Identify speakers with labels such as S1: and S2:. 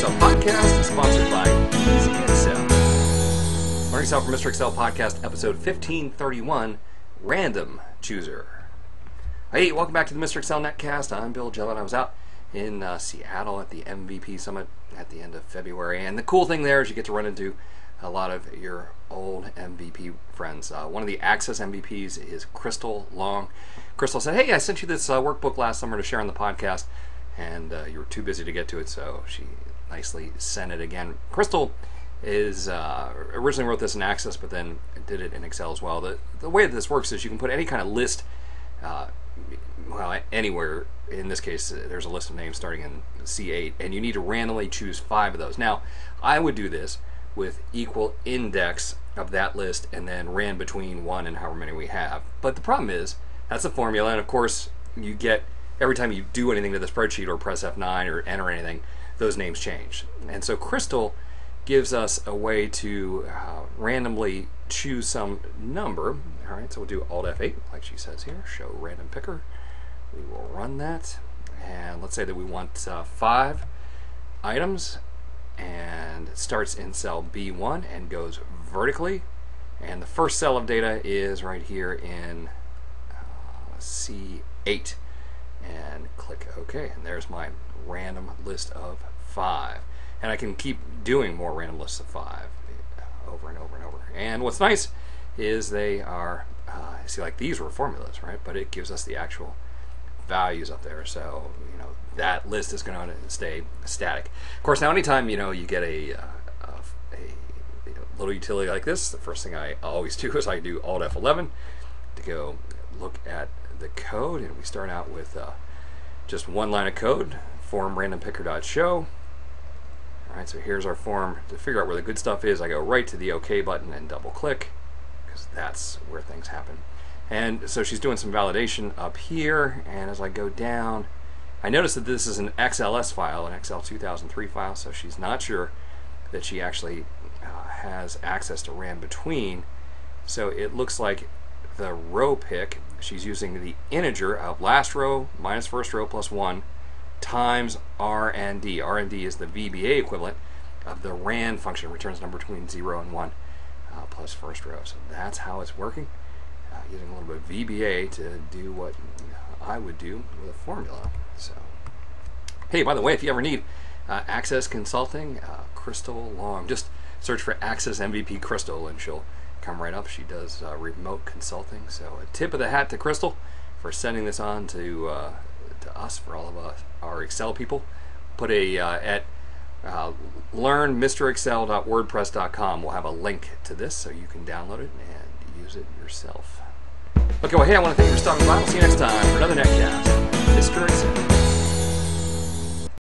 S1: MrExcel Podcast is sponsored by MrExcel. MrExcel from MrExcel Podcast, episode 1531, Random Chooser. Hey, welcome back to the MrExcel Netcast. I'm Bill Gillett. I was out in Seattle at the MVP Summit at the end of February, and the cool thing there is you get to run into a lot of your old MVP friends. One of the Access MVPs is Crystal Long. Crystal said, hey, I sent you this workbook last summer to share on the podcast, and you were too busy to get to it, so she nicely sent it again. Crystal is originally wrote this in Access, but then did it in Excel as well. The way that this works is you can put any kind of list, anywhere. In this case, there's a list of names starting in C8, and you need to randomly choose 5 of those. Now, I would do this with equal index of that list and then ran between 1 and however many we have. But the problem is, that's a formula, and of course, you get, every time you do anything to the spreadsheet or press F9 or enter anything, those names change. And so Crystal gives us a way to randomly choose some number. All right, so we'll do Alt F8, like she says here, show random picker. We will run that, and let's say that we want 5 items, and it starts in cell B1 and goes vertically, and the first cell of data is right here in C8, and click OK, and there's my random list of 5, and I can keep doing more random lists of 5 over and over and over. And what's nice is they are see, like these were formulas, right, but it gives us the actual values up there, so that list is going to stay static. Of course, now anytime you get a little utility like this, the first thing I always do is I do Alt F11 to go look at the code, and we start out with just one line of code, form randompicker.show. All right, so here's our form. To figure out where the good stuff is, I go right to the OK button and double click, because that's where things happen. And so she's doing some validation up here, and as I go down, I notice that this is an XLS file, an XL 2003 file, so she's not sure that she actually has access to ran between. So it looks like the row pick, she's using the integer of last row minus first row plus 1 times RND. RND is the VBA equivalent of the ran function, returns number between 0 and 1 plus first row. So that's how it's working. Using a little bit of VBA to do what I would do with a formula. So, hey, by the way, if you ever need Access Consulting, Crystal Long, just search for Access MVP Crystal and she'll come right up. She does remote consulting. So a tip of the hat to Crystal for sending this on to us, for all of our Excel people. Put at learnmrexcel.wordpress.com. We'll have a link to this so you can download it and use it yourself. Okay, well, hey, I want to thank you for stopping by. We'll see you next time for another